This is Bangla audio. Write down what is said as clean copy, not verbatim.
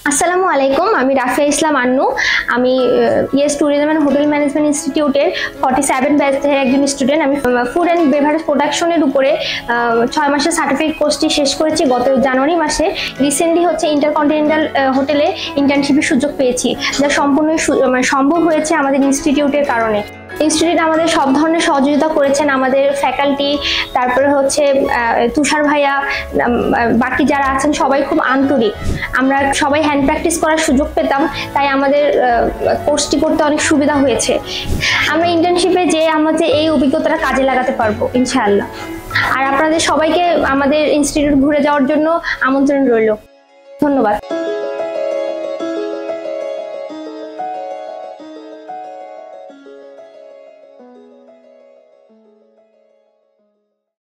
আসসালামু আলাইকুম, আমি রাফিয়া ইসলাম আন্নু। আমি yes tourism and hotel management ইনস্টিটিউটের 47 ব্যাচের একজন স্টুডেন্ট। আমি ফুড অ্যান্ড বেভারেজ প্রোডাকশনের উপরে 6 মাসের সার্টিফিকেট কোর্সটি শেষ করেছি গত জানুয়ারি মাসে। রিসেন্টলি ইন্টারকন্টিনেন্টাল হোটেলে ইন্টার্নশিপের সুযোগ পেয়েছি, যা সম্পূর্ণ সম্ভব হয়েছে আমাদের ইনস্টিটিউটের কারণে। ইনস্টিটিউট আমাদের সব ধরনের সহযোগিতা করেছেন, আমাদের ফ্যাকাল্টি, তারপরে তুষার ভাইয়া, বাকি যারা আছেন সবাই খুব আন্তরিক। আমরা সবাই হ্যান্ড প্র্যাকটিস করার সুযোগ পেতাম, তাই আমাদের কোর্সটি করতে অনেক সুবিধা হয়েছে। আমরা ইন্টার্নশিপে যে আমাদের এই অভিজ্ঞতাটা কাজে লাগাতে পারবো ইনশাআল্লাহ। আর আপনাদের সবাইকে আমাদের ইনস্টিটিউট ঘুরে যাওয়ার জন্য আমন্ত্রণ রইল। ধন্যবাদ।